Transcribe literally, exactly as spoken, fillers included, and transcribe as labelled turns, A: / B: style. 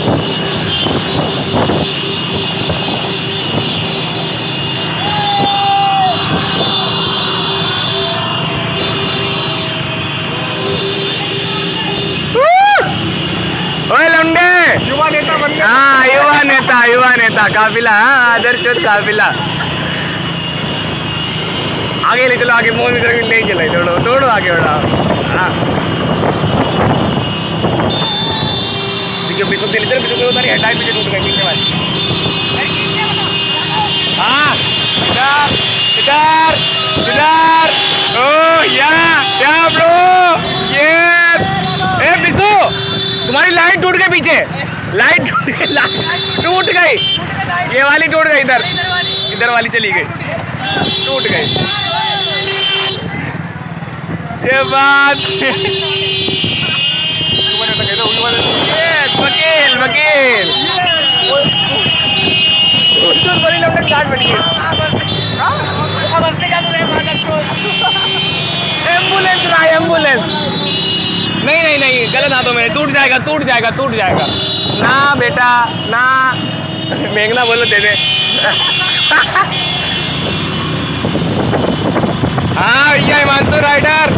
A: युवा नेता बनने।
B: हाँ युवा नेता, युवा नेता काफिला, हाँ आदर्श काफिला। आगे ले चलो, आगे मोहन मिश्रा भी ले चलो, थोड़ो थोड़ो आगे बढ़ाओ। हाँ देखियो बिस्कुट ले चलो, बिस्कुट उधर हटाई, पीछे टूट गई पीछे वाली। हाँ इधर इधर इधर, ओह या क्या ब्रो, ये ए बिस्सू तुम्हारी लाइन टूट गई पीछे, लाइन टूट गई, लाइन टूट गई, ये वाली टूट गई, इधर इधर वाली चली गई, टूट गई। ये बात वकील वकील बड़ी लंबी काट बैठी है। एम्बुलेंस ना, एम्बुलेंस नहीं नहीं नहीं, गलत हाथों में, टूट जाएगा टूट जाएगा टूट जाएगा। ना बेटा ना, मेघना बोलो दे दे। हाँ भैया हिमांशु राइडर,